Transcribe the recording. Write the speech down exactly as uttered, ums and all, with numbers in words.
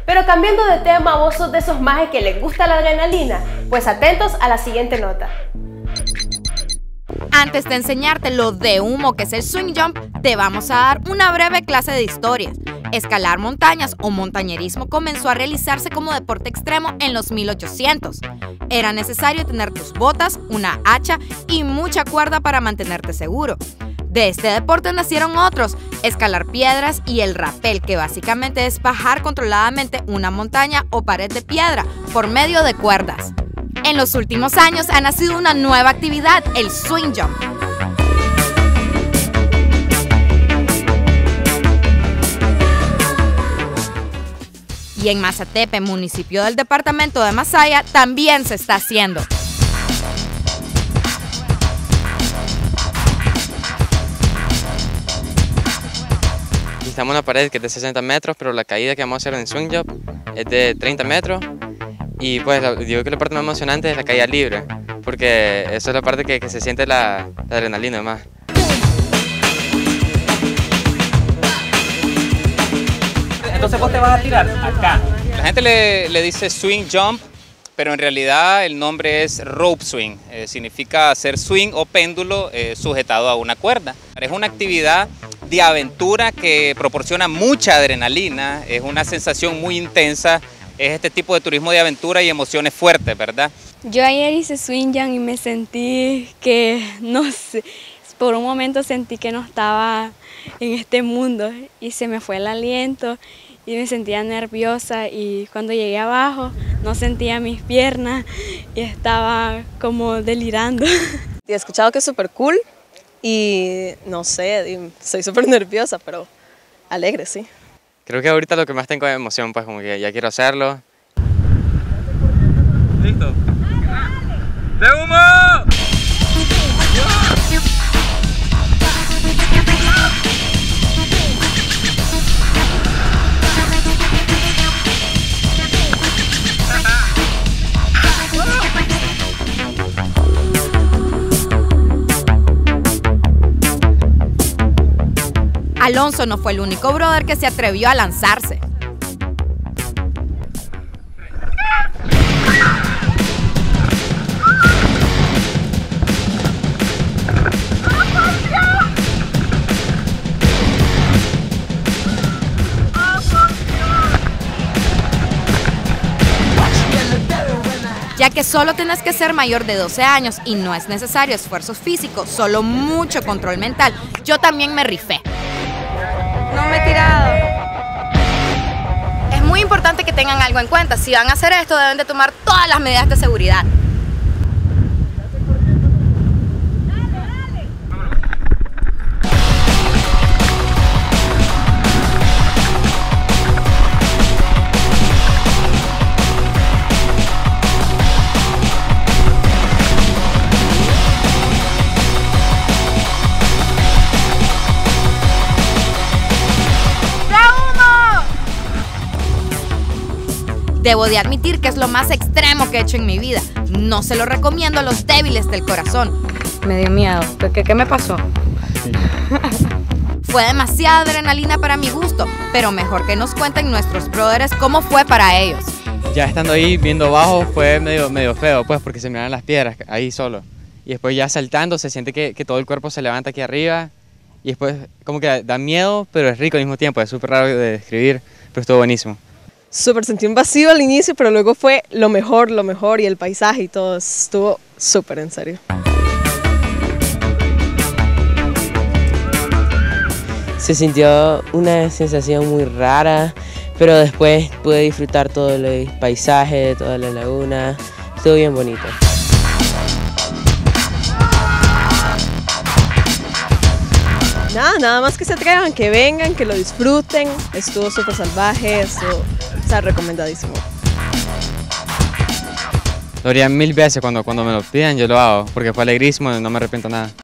Pero cambiando de tema, ¿vos sos de esos majes que les gusta la adrenalina? Pues atentos a la siguiente nota. Antes de enseñarte lo de humo que es el swing jump, te vamos a dar una breve clase de historias. Escalar montañas o montañerismo comenzó a realizarse como deporte extremo en los mil ochocientos. Era necesario tener tus botas, una hacha y mucha cuerda para mantenerte seguro. De este deporte nacieron otros, escalar piedras y el rappel, que básicamente es bajar controladamente una montaña o pared de piedra por medio de cuerdas. En los últimos años ha nacido una nueva actividad, el swing jump. Y en Mazatepe, municipio del departamento de Masaya, también se está haciendo. Estamos en una pared que es de sesenta metros, pero la caída que vamos a hacer en swing jump es de treinta metros. Y pues digo que la parte más emocionante es la caída libre, porque eso es la parte que, que se siente la, la adrenalina más. Entonces vos te vas a tirar acá. La gente le, le dice swing jump, pero en realidad el nombre es rope swing. Eh, significa hacer swing o péndulo eh, sujetado a una cuerda. Es una actividad de aventura que proporciona mucha adrenalina, es una sensación muy intensa. Es este tipo de turismo de aventura y emociones fuertes, ¿verdad? Yo ayer hice swing jump y me sentí que, no sé, por un momento sentí que no estaba en este mundo y se me fue el aliento y me sentía nerviosa, y cuando llegué abajo no sentía mis piernas y estaba como delirando. He escuchado que es súper cool y no sé, soy súper nerviosa, pero alegre, sí. Creo que ahorita lo que más tengo es emoción, pues como que ya quiero hacerlo. ¿Listo? ¡De humo! Alonso no fue el único brother que se atrevió a lanzarse. Ya que solo tienes que ser mayor de doce años y no es necesario esfuerzo físico, solo mucho control mental, yo también me rifé. No me he tirado. Es muy importante que tengan algo en cuenta. Si van a hacer esto, deben de tomar todas las medidas de seguridad. Debo de admitir que es lo más extremo que he hecho en mi vida. No se lo recomiendo a los débiles del corazón. Me dio miedo. ¿Qué, qué me pasó? Fue demasiada adrenalina para mi gusto, pero mejor que nos cuenten nuestros brothers cómo fue para ellos. Ya estando ahí viendo abajo fue medio, medio feo, pues porque se miran las piedras ahí solo. Y después ya saltando se siente que, que todo el cuerpo se levanta aquí arriba. Y después como que da miedo, pero es rico al mismo tiempo. Es súper raro de describir, pero estuvo buenísimo. Súper sentí un vacío al inicio, pero luego fue lo mejor, lo mejor, y el paisaje y todo estuvo súper en serio. Se sintió una sensación muy rara, pero después pude disfrutar todo el paisaje, toda la laguna, estuvo bien bonito. Nada, nada más que se atrevan, que vengan, que lo disfruten, estuvo súper salvaje, estuvo, o sea, recomendadísimo. Lo haría mil veces, cuando, cuando me lo pidan yo lo hago, porque fue alegrísimo y no me arrepiento nada.